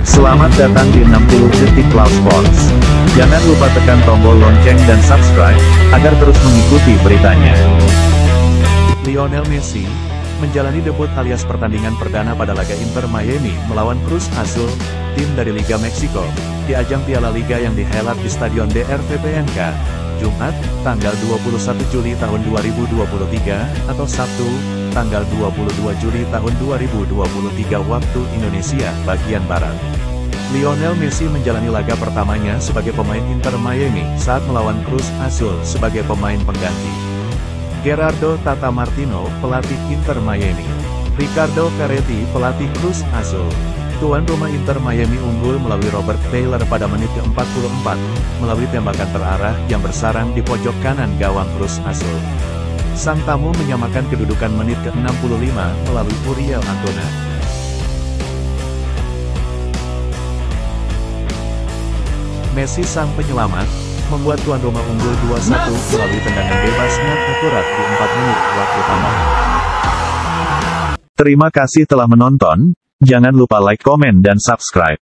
Selamat datang di 60 detik Cloud Sports. Jangan lupa tekan tombol lonceng dan subscribe, agar terus mengikuti beritanya. Lionel Messi menjalani debut alias pertandingan perdana pada laga Inter Miami melawan Cruz Azul, tim dari Liga Meksiko, di ajang Piala Liga yang dihelat di Stadion DRVPNK, Jumat, tanggal 21 Juli tahun 2023, atau Sabtu, tanggal 22 Juli tahun 2023 waktu Indonesia bagian Barat. Lionel Messi menjalani laga pertamanya sebagai pemain Inter Miami saat melawan Cruz Azul sebagai pemain pengganti Gerardo Tata Martino, pelatih Inter Miami, Ricardo Ferretti, pelatih Cruz Azul. Tuan rumah Inter Miami unggul melalui Robert Taylor pada menit ke-44, melalui tembakan terarah yang bersarang di pojok kanan gawang Cruz Azul. Sang tamu menyamakan kedudukan menit ke-65 melalui Uriel Antuna. Messi sang penyelamat, membuat tuan rumah unggul 2-1 melalui tendangan bebas yang akurat di 4 menit waktu tambahan. Terima kasih telah menonton, jangan lupa like, komen dan subscribe.